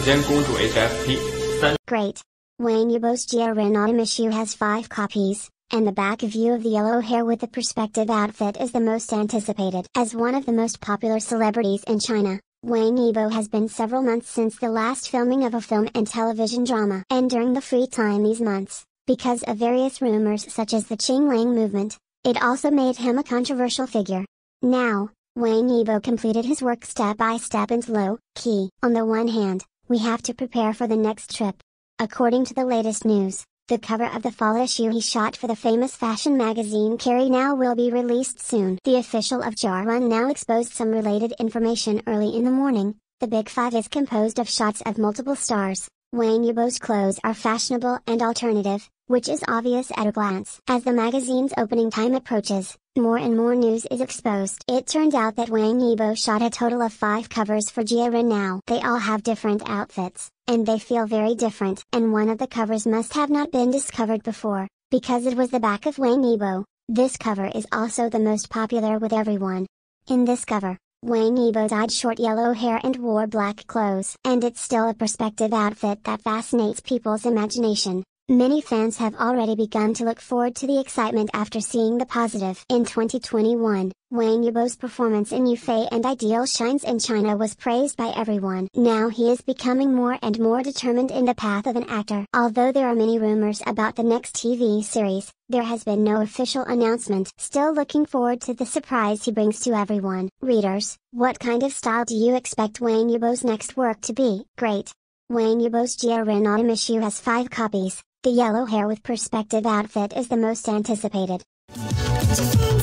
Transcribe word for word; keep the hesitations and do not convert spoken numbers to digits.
间公主 H F P 三 Great. Wang Yibo's Jiaren Autumn issue has five copies, and the back view of the yellow hair with the perspective outfit is the most anticipated. As one of the most popular celebrities in China, Wang Yibo has been several months since the last filming of a film and television drama. And during the free time these months, because of various rumors such as the Qinglang movement, it also made him a controversial figure. Now, Wang Yibo completed his work step by step and low key. On the one hand, we have to prepare for the next trip. According to the latest news, the cover of the fall issue he shot for the famous fashion magazine Carrie Now will be released soon. The official of Jiaren Now exposed some related information early in the morning. The Big Five is composed of shots of multiple stars. Wang Yibo's clothes are fashionable and alternative, which is obvious at a glance. As the magazine's opening time approaches, more and more news is exposed. It turned out that Wang Yibo shot a total of five covers for Jiaren Now. They all have different outfits, and they feel very different. And one of the covers must have not been discovered before, because it was the back of Wang Yibo. This cover is also the most popular with everyone. In this cover, Wang Yibo dyed short yellow hair and wore black clothes. And it's still a perspective outfit that fascinates people's imagination. Many fans have already begun to look forward to the excitement after seeing the positive. In twenty twenty-one, Wang Yibo's performance in Yufei and Ideal Shines in China was praised by everyone. Now he is becoming more and more determined in the path of an actor. Although there are many rumors about the next T V series, there has been no official announcement. Still looking forward to the surprise he brings to everyone. Readers, what kind of style do you expect Wang Yibo's next work to be? Great. Wang Yibo's Jiaren Autumn issue has five copies. The yellow hair with perspective outfit is the most anticipated.